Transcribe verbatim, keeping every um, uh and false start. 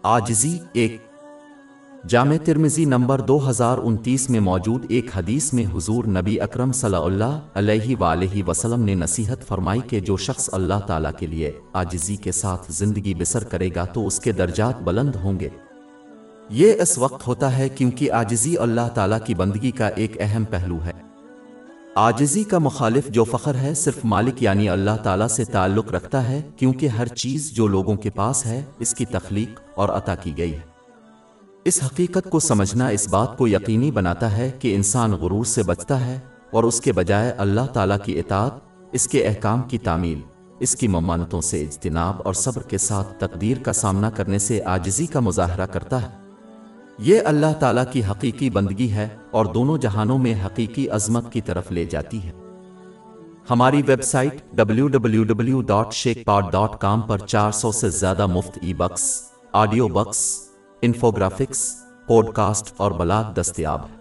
आजिज़ी एक जामे तिर्मिज़ी नंबर दो हज़ार उनतीस में मौजूद एक हदीस में हुजूर नबी अकरम सल्लल्लाहु अलैहि वसल्लम ने नसीहत फरमाई कि जो शख्स अल्लाह ताला के लिए आजिज़ी के साथ ज़िंदगी बसर करेगा तो उसके दर्जात बुलंद होंगे। ये इस वक्त होता है क्योंकि आजिज़ी अल्लाह ताला की बंदगी का एक अहम पहलू है। आजिज़ी का मुखालिफ जो फ़ख्र है सिर्फ मालिक यानी अल्लाह ताला से ताल्लुक़ रखता है, क्योंकि हर चीज़ जो लोगों के पास है इसकी तख्लीक और अता की गई है। इस हकीकत को समझना इस बात को यकीनी बनाता है कि इंसान गुरूर से बचता है और उसके बजाय अल्लाह ताला की इताअत, इसके अहकाम की तामील, इसकी ममानतों से इज्तिनाब और सब्र के साथ तकदीर का सामना करने से आजिज़ी का मुज़ाहरा करता है। ये अल्लाह ताला की हकीकी बंदगी है और दोनों जहानों में हकीकी अज़मत की तरफ ले जाती है। हमारी website W W W dot शेखपाड डॉट कॉम पर चार सौ से ज़्यादा मुफ्त e books, audio books, infographics, podcast और बलाग दस्तयाब है।